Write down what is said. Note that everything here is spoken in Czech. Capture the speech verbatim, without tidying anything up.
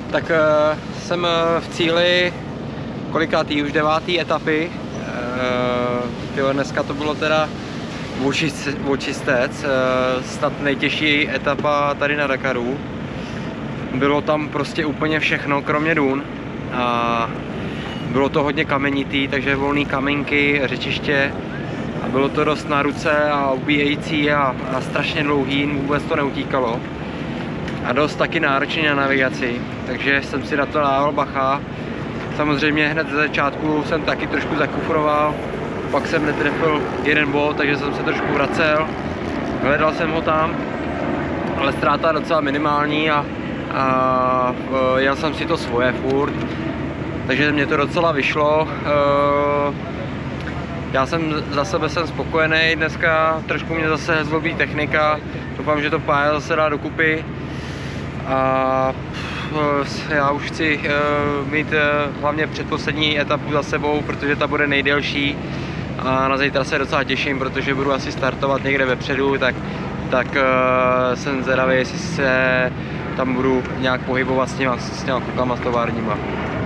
Tak uh, jsem v cíli kolikátý, už devátý etapy. Uh, tyjo, dneska to bylo teda očistec, uh, snad nejtěžší etapa tady na Dakaru. Bylo tam prostě úplně všechno, kromě dun. A bylo to hodně kamenitý, takže volné kamenky, řečiště. A bylo to dost na ruce a ubíjející a, a strašně dlouhý, vůbec to neutíkalo. A dost taky náročný na navigaci, takže jsem si na to dával bacha. Samozřejmě hned ze začátku jsem taky trošku zakufroval, pak jsem netrefil jeden bod, takže jsem se trošku vracel. Hledal jsem ho tam, ale ztráta docela minimální a, a jel jsem si to svoje furt, takže mě to docela vyšlo. Já jsem za sebe jsem spokojený, dneska trošku mě zase zlobí technika, doufám, že to pája zase dá dokupy. A já už chci mít hlavně předposlední etapu za sebou, protože ta bude nejdelší a na zítra se docela těším, protože budu asi startovat někde vepředu, tak, tak jsem zvědavý, jestli se tam budu nějak pohybovat s těma, s těma klukama, s továrníma.